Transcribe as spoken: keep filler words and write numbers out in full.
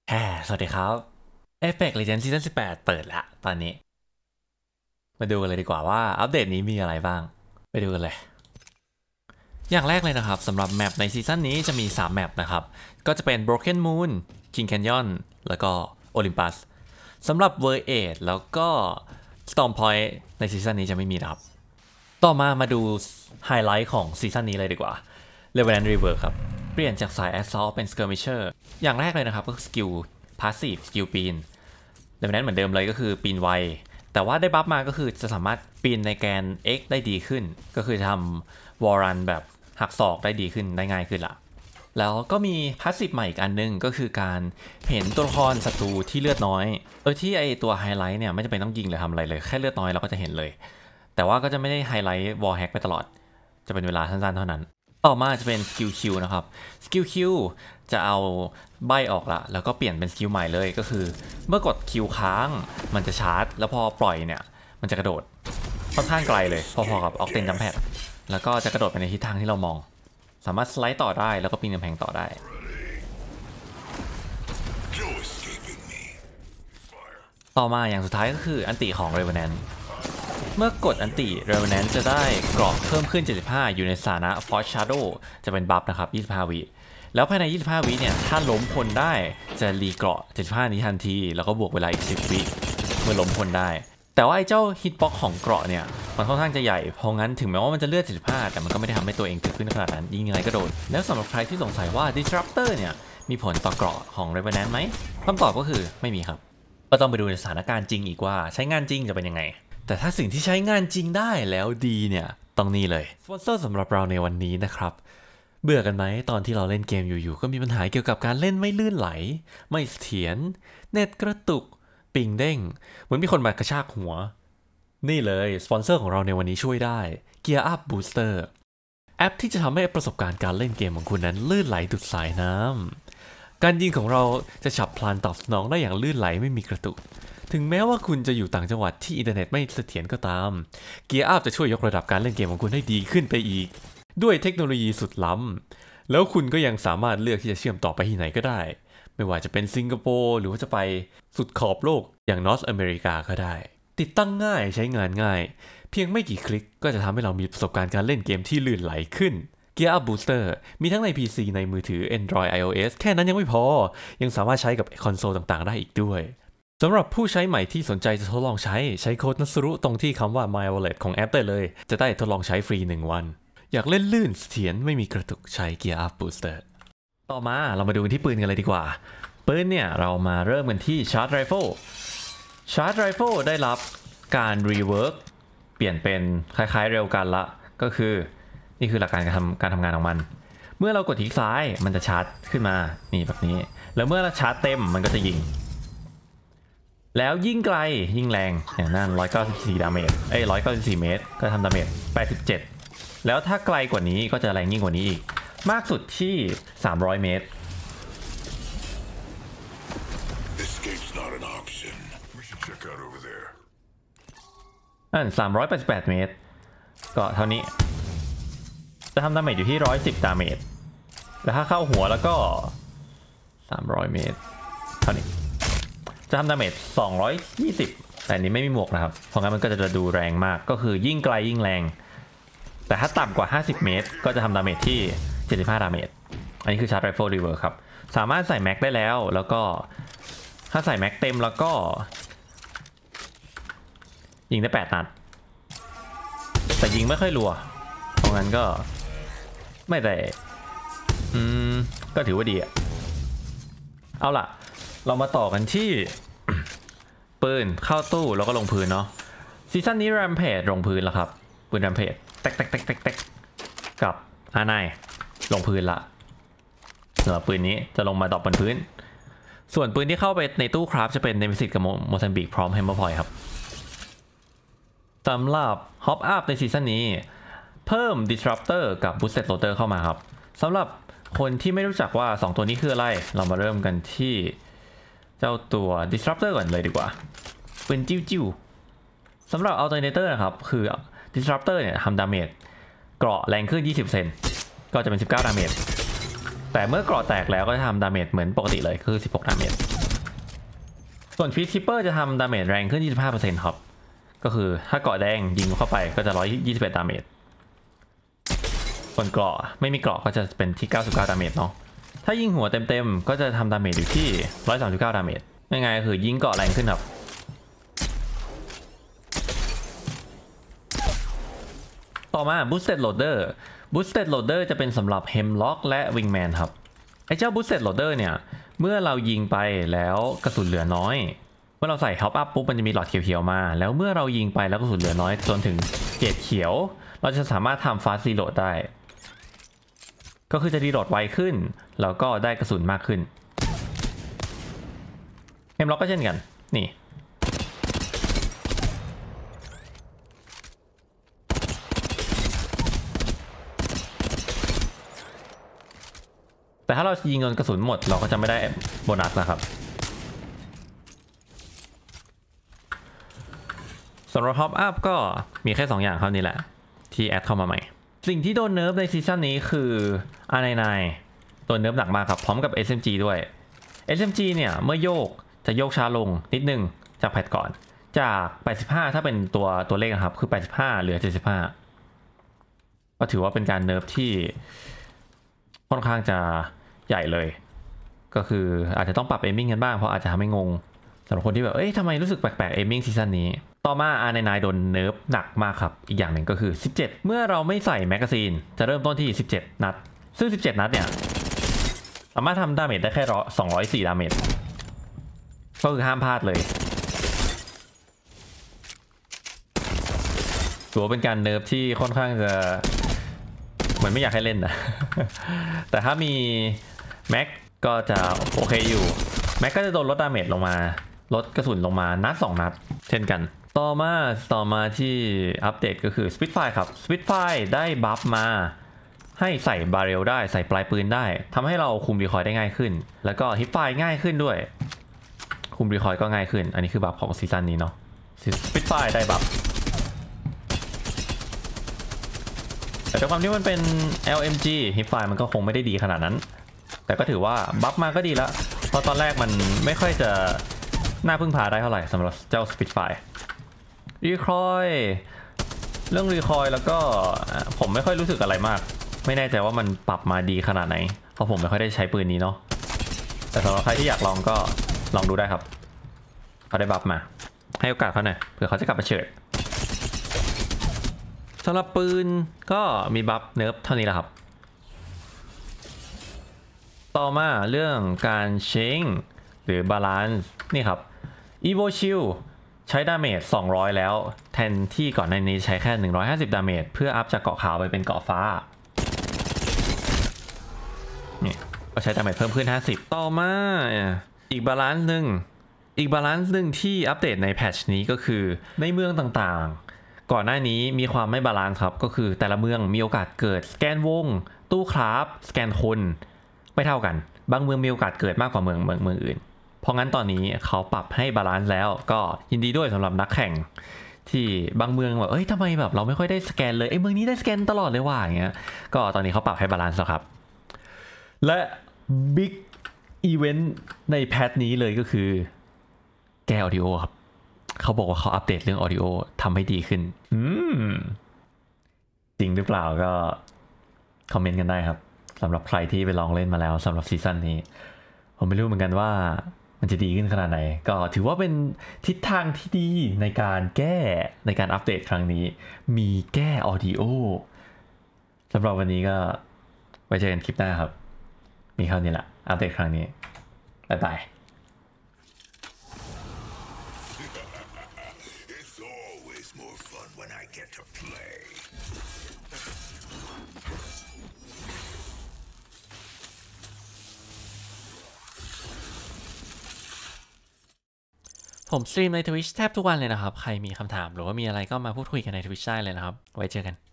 แฮ่สวัสดีครับ Apex Legends Season สิบแปดเปิดแล้วตอนนี้มาดูกันเลยดีกว่าว่าอัปเดตนี้มีอะไรบ้างไปดูกันเลยอย่างแรกเลยนะครับสำหรับแมปในซีซั่นนี้จะมีสามแมปนะครับก็จะเป็น Broken Moon King Canyon แล้วก็ Olympus สำหรับ World แปดแล้วก็ Storm Point ในซีซั่นนี้จะไม่มีนะครับต่อมามาดูไฮไลท์ของซีซั่นนี้เลยดีกว่า Revenant Rework ครับเปลี่ยนจากสาย Assault เป็น Skirmisher อย่างแรกเลยนะครับก็คือสกิล Passive สกิลปีน Revenant เหมือนเดิมเลยก็คือปีนไวแต่ว่าได้บัฟมาก็คือจะสามารถปีนในแกน X ได้ดีขึ้นก็คือทำ Wall Run แบบหักศอกได้ดีขึ้นได้ง่ายขึ้นละแล้วก็มี Passive ใหม่อีกอันนึงก็คือการเห็นตัวละครศัตรูที่เลือดน้อยโดยที่ไอตัวไฮไลท์เนี่ยไม่จำเป็นต้องยิงหรือทำอะไรเลยแค่เลือดน้อยเราก็จะเห็นเลยแต่ว่าก็จะไม่ได้ไฮไลท์ Wall Hack ไปตลอดจะเป็นเวลาสั้นๆเท่านั้นต่อมาจะเป็นสกิลคิวนะครับสกิลคิวจะเอาใบออกละแล้วก็เปลี่ยนเป็นสกิลใหม่เลยก็คือเมื่อกดคิวค้างมันจะชาร์จแล้วพอปล่อยเนี่ยมันจะกระโดดค่อนข้างไกลเลยพอๆกับออกเทนจัมแพดแล้วก็จะกระโดดไปในทิศทางที่เรามองสามารถสไลด์ต่อได้แล้วก็ปีนกำแพงต่อได้ต่อมาอย่างสุดท้ายก็คืออันติของ Revenant เมื่อกดอันติ Revenant จะได้เกราะเพิ่มขึ้นเจ็ดสิบห้าอยู่ในสถานะ Force Shadow จะเป็นบัฟนะครับยี่สิบห้าวิแล้วภายในยี่สิบห้าวิเนี่ยถ้าล้มคนได้จะรีเกราะเจ็ดสิบห้านี้ทันทีแล้วก็บวกเวลาอีกสิบวิเมื่อล้มคนได้แต่ว่าไอ้เจ้าฮิตบ็อกของเกราะเนี่ยมันค่อนข้างจะใหญ่เพราะงั้นถึงแม้ว่ามันจะเลือดเจ็ดสิบห้าแต่มันก็ไม่ได้ทำให้ตัวเองเกิดขึ้นขนาดนั้นยิงยังไงก็โดนแล้วสำหรับใครที่สงสัยว่า Disruptor เนี่ยมีผลต่อเกราะของ Revenant ไหมคำตอบก็คือไม่มีครับก็ต้องไปดูในสถานการณ์จริงอีกว่าใช้งานจริงจะเป็นยังไงแต่ถ้าสิ่งที่ใช้งานจริงได้แล้วดีเนี่ยต้องนี่เลยสปอนเซอร์สำหรับเราในวันนี้นะครับเบื่อกันไหมตอนที่เราเล่นเกมอยู่ๆก็มีปัญหาเกี่ยวกับการเล่นไม่ลื่นไหลไม่เสถียรเน็ตกระตุกปิงเด้งเหมือนมีคนมากระชากหัวนี่เลยสปอนเซอร์ของเราในวันนี้ช่วยได้ Gear Up Booster แอปที่จะทำให้ประสบการณ์การเล่นเกมของคุณนั้นลื่นไหลดุจสายน้ำการยิงของเราจะฉับพลันตอบสนองได้อย่างลื่นไหลไม่มีกระตุกถึงแม้ว่าคุณจะอยู่ต่างจังหวัดที่อินเทอร์เน็ตไม่เสถียรก็ตาม Gear Up จะช่วยยกระดับการเล่นเกมของคุณให้ดีขึ้นไปอีกด้วยเทคโนโลยีสุดล้ำแล้วคุณก็ยังสามารถเลือกที่จะเชื่อมต่อไปที่ไหนก็ได้ไม่ว่าจะเป็นสิงคโปร์หรือว่าจะไปสุดขอบโลกอย่างนอร์ทอเมริกาก็ได้ติดตั้งง่ายใช้งานง่ายเพียงไม่กี่คลิกก็จะทำให้เรามีประสบการณ์การเล่นเกมที่ลื่นไหลขึ้น Gear Up Booster มีทั้งใน พี ซี ในมือถือ Android iOS แค่นั้นยังไม่พอยังสามารถใช้กับคอนโซลต่างๆได้อีกด้วยสำหรับผู้ใช้ใหม่ที่สนใจจะทดลองใช้ใช้โค้ดนัสรุตรงที่คำว่า My Wallet ของแอปได้เลยจะได้ทดลองใช้ฟรีหนึ่งวันอยากเล่นลื่นเสถียรไม่มีกระตุกใช้ Gear Up Booster ต่อมาเรามาดูที่ปืนกันเลยดีกว่าปืนเนี่ยเรามาเริ่มกันที่ Charge Rifle Charge Rifle ได้รับการ Rework เปลี่ยนเป็นคล้ายๆเร็วกันละก็คือนี่คือหลักการการทำการทำงานของมันเมื่อเรากดคลิกซ้ายมันจะชาร์จขึ้นมานี่แบบนี้แล้วเมื่อเราชาร์จเต็มมันก็จะยิงแล้วยิ่งไกลยิ่งแรงอย่างนั้นหนึ่งร้อยเก้าสิบสี่ดาเมจเอ้ยหนึ่งร้อยเก้าสิบสี่เมตรก็ทำดาเมจแปดสิบเจ็ดแล้วถ้าไกลกว่านี้ก็จะแรงยิ่งกว่านี้อีกมากสุดที่สามร้อยเมตรอันสามร้อยแปดสิบแปดเมตรก็เท่านี้จะทำดาเมจอยู่ที่หนึ่งร้อยสิบดาเมจแล้วถ้าเข้าหัวแล้วก็สามร้อยเมตรเท่านี้จะทำดาเมจสองร้อยยี่สิบแต่อันนี้ไม่มีหมวกนะครับเพราะงั้นมันก็จะดูแรงมากก็คือยิ่งไกลยิ่งแรงแต่ถ้าต่ำกว่าห้าสิบเมตรก็จะทำดาเมจที่เจ็ดสิบห้าดาเมจอันนี้คือ Charge Rifle Rework ครับสามารถใส่แม็กได้แล้วแล้วก็ถ้าใส่แม็กเต็มแล้วก็ยิงได้แปดนัดแต่ยิงไม่ค่อยรัวเพราะงั้นก็ไม่ได้อืมก็ถือว่าดีอะเอาล่ะเรามาต่อกันที่ ปืนเข้าตู้แล้วก็ลงพื้นเนาะซีซั่นนี้ Rampage ลงพื้นแล้วครับปืน Rampage แตกแตกแตกแตกแตกกับอาไนลงพื้นละสำหรับปืนนี้จะลงมาดรอปบนพื้นส่วนปืนที่เข้าไปในตู้คราฟจะเป็น Nemesis กับ Mozambique พร้อม Hammer Point ครับสำหรับ Hop Up ในซีซั่นนี้เพิ่ม Disruptor กับ Boosted Loader เข้ามาครับสำหรับคนที่ไม่รู้จักว่าสองตัวนี้คืออะไรเรามาเริ่มกันที่เจ้าตัว Disruptor ก่อนเลยดีกว่าเป็นจิ้วจิ้วสำหรับ Alternator นะครับคือ Disruptor เนี่ยทำดาเมจเกราะแรงขึ้น ยี่สิบเปอร์เซ็นต์ ก็จะเป็นสิบเก้าดาเมจแต่เมื่อเกราะแตกแล้วก็จะทำดาเมจเหมือนปกติเลยคือสิบหกดาเมจส่วนฟีทริปเปอร์จะทำดาเมจแรงขึ้น ยี่สิบห้าเปอร์เซ็นต์ ครับก็คือถ้าเกราะแดงยิงเข้าไปก็จะ หนึ่งร้อยยี่สิบเอ็ด ดาเมจส่วนเกราะไม่มีเกราะก็จะเป็นที่เก้าสิบเก้าดาเมจเนาะถ้ายิงหัวเต็มๆก็จะทำดาเมจอยู่ที่หนึ่งร้อยสามสิบเก้าดาเมจยังไงคือยิงเกราะแรงขึ้นครับต่อมา Boosted Loader Boosted Loader จะเป็นสำหรับ Hemlock และ Wingman ครับไอ้เจ้า Boosted Loader เนี่ยเมื่อเรายิงไปแล้วกระสุนเหลือน้อยเมื่อเราใส่ Top Up ปุ๊บมันจะมีหลอดเขียวๆมาแล้วเมื่อเรายิงไปแล้วกระสุนเหลือน้อยจนถึงเกรดเขียวเราจะสามารถทำ Fast Reload ได้ก็คือจะรีโหลดไวขึ้นแล้วก็ได้กระสุนมากขึ้น Hemlock ก็เช่นกันนี่แต่ถ้าเรายิงโดนกระสุนหมดเราก็จะไม่ได้โบนัสนะครับสำหรับ Top Up ก็มีแค่สองอย่างเท่านี้แหละที่แอดเข้ามาใหม่สิ่งที่โดนเนิร์ฟในซีซั่นนี้คือ อาร์ ไนน์ไนน์ โดนเนิร์ฟหนักมากครับพร้อมกับ เอส เอ็ม จี ด้วย เอส เอ็ม จี เนี่ยเมื่อโยกจะโยกช้าลงนิดนึงจากแพทก่อนจากแปดสิบห้าถ้าเป็นตัวตัวเลขครับคือแปดสิบห้าเหลือเจ็ดสิบห้าก็ถือว่าเป็นการเนิร์ฟที่ค่อนข้างจะใหญ่เลยก็คืออาจจะต้องปรับเอมมิ่งกันบ้างเพราะอาจจะทำให้งงสำหรับคนที่แบบเอ้ยทำไมรู้สึกแปลกๆเอมมิ่งซีซั่นนี้ต่อมา อาร์ ไนน์ไนน์ โดนเนิร์ฟหนักมากครับอีกอย่างหนึ่งก็คือสิบเจ็ดเมื่อเราไม่ใส่แมกกาซีนจะเริ่มต้นที่สิบเจ็ดนัดซึ่งสิบเจ็ดนัดเนี่ยสามารถทำดาเมจได้แค่สองร้อยสี่ดาเมจก็คือห้ามพลาดเลยถือว่าเป็นการเนิร์ฟที่ค่อนข้างจะเหมือนไม่อยากให้เล่นนะ แต่ถ้ามีแม็กก็จะโอเคอยู่แม็กก็จะโดนลดดาเมจลงมาลดกระสุนลงมานัดสองนัดเช่นกันต่อมาต่อมาที่อัปเดตก็คือ Spitfire ครับ Spitfire ได้บัฟมาให้ใส่บาร์เรลได้ใส่ปลายปืนได้ทำให้เราคุมรีคอยได้ง่ายขึ้นแล้วก็ฮิปไฟง่ายขึ้นด้วยคุมรีคอยก็ง่ายขึ้นอันนี้คือบัฟของซีซั่นนี้เนาะ Spitfire ได้บัฟแต่ด้วยความที่มันเป็น แอล เอ็ม จี ฮิปไฟมันก็คงไม่ได้ดีขนาดนั้นแต่ก็ถือว่าบัฟมาก็ดีแล้วเพราะตอนแรกมันไม่ค่อยจะน่าพึ่งพาได้เท่าไหร่สำหรับเจ้า Spitfire รีคอยเรื่องรีคอยแล้วก็ผมไม่ค่อยรู้สึกอะไรมากไม่แน่ใจว่ามันปรับมาดีขนาดไหนเพราะผมไม่ค่อยได้ใช้ปืนนี้เนาะแต่สำหรับใครที่อยากลองก็ลองดูได้ครับเขาได้บัฟมาให้โอกาสเขาหน่อยเผื่อเขาจะกลับมาเฉิดสำหรับปืนก็มีบัฟเนิร์ฟเท่านี้แหละครับต่อมาเรื่องการเชงหรือบาลานซ์นี่ครับ Evo Shield ใช้ดาเมจสองร้อยแล้วแทนที่ก่อนในนี้ใช้แค่หนึ่งร้อยห้าสิบดาเมจเพื่ออัพจากเกาะขาวไปเป็นเกาะฟ้านี่ก็ใช้ดาเมจเพิ่มขึ้นห้าสิบต่อมาอีกบาลานซ์หนึ่งอีกบาลานซ์หนึ่งที่อัปเดตในแพทช์นี้ก็คือในเมืองต่างๆก่อนหน้านี้มีความไม่บาลานซ์ครับก็คือแต่ละเมืองมีโอกาสเกิดสแกนวงตู้คราฟสแกนคนไม่เท่ากันบางเมืองมีโอกาสเกิดมากกว่าเมืองเมืองเมืองอื่นเพราะงั้นตอนนี้เขาปรับให้บาลานซ์แล้วก็ยินดีด้วยสำหรับนักแข่งที่บางเมืองแบบเอ้ยทำไมแบบเราไม่ค่อยได้สแกนเลยไอ้เมืองนี้ได้สแกนตลอดเลยว่ะอย่างเงี้ยก็ตอนนี้เขาปรับให้บาลานซ์แล้วครับและบิ๊กอีเวนต์ในแพทนี้เลยก็คือแก้ออดิโอครับเขาบอกว่าเขาอัปเดตเรื่องออดิโอทำให้ดีขึ้นอืมจริงหรือเปล่าก็คอมเมนต์กันได้ครับสำหรับใครที่ไปลองเล่นมาแล้วสำหรับซีซั่นนี้ผมไม่รู้เหมือนกันว่ามันจะดีขึ้นขนาดไหนก็ถือว่าเป็นทิศทางที่ดีในการแก้ในการอัปเดตครั้งนี้มีแก้ออดิโอสำหรับวันนี้ก็ไว้เจอกันคลิปหน้าครับมีเท่านี้แหละอัปเดตครั้งนี้บ๊ายบายผมสตรีมใน Twitch แทบทุกวันเลยนะครับใครมีคำถามหรือว่ามีอะไรก็มาพูดคุยกันใน Twitch ได้เลยนะครับไว้เจอกัน